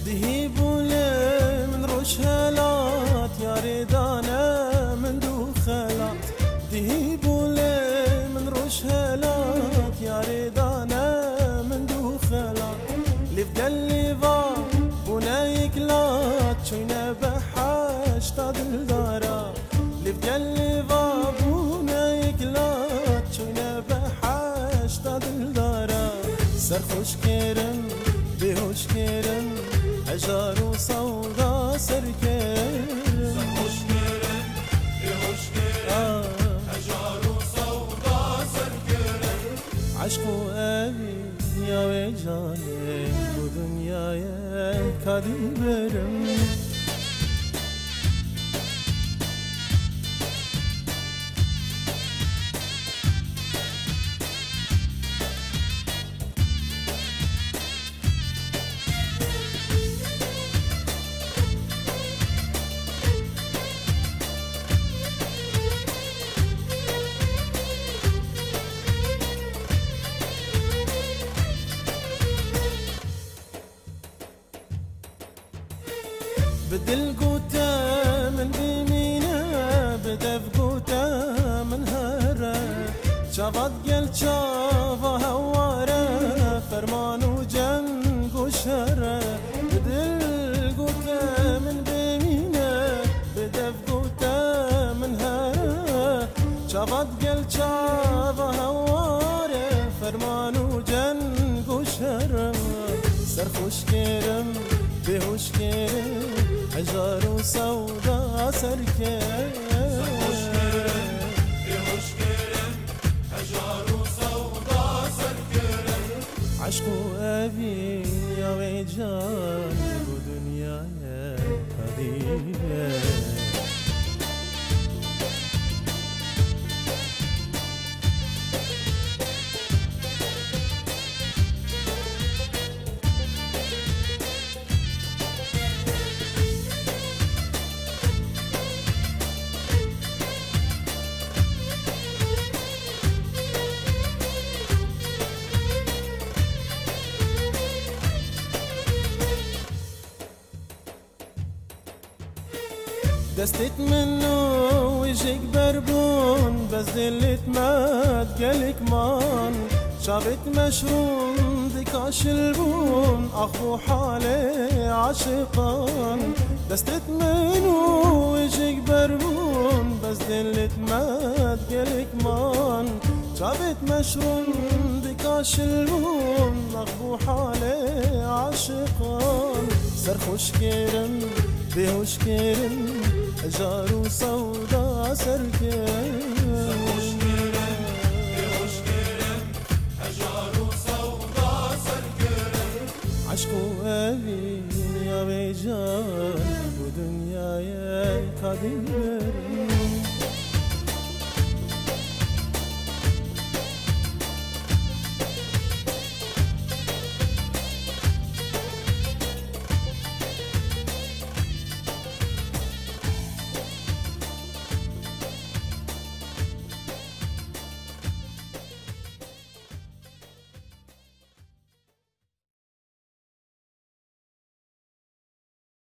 دهی بوله من روش هلات یاری دانه من دو خلات دهی بوله من روش هلات یاری دانه من دو خلات لیف گلی و بونه اکلات چوینه بحش تا دل دارا لیف گلی و بونه اکلات چوینه بحش تا دل دارا سرخوش کرم بیهوش کرم هجار و صودا سركرم سرخوش كرم بهوش كرم هجار و صودا سركرم عشق و أبي يا وجاني ودنياي كادي برم بدل قوتا من بيمينه بدف قوتا من هره شافت قل شافا هواره فرمان وجنق وشره بدل قوتا من بيمينه بدف قوتا من هره شافت قل شافا هواره فرمان وجنق وشره سرخوش كرم بهوش كرم هجار و صودا سركرم سرخوش كرم بهوش كرم هجار و صودا سركرم عشق و أبي يا وجان ودنياي حبيبي دستت منو وجهك بربون بس دلت ما تقلك مان شابت مشروم دكاش البون أخو حالي عاشقان دستت منو وجهك بربون بس دلت ما تقلك مان شابت مشروم دكاش البون أخو حالي عاشقان سرخوش كرم بهوش كرم هجار و صودا سركرم سرخوش كرم بهوش كرم هجار و صودا سركرم عشق و أبي يا وجان ودنياي كادي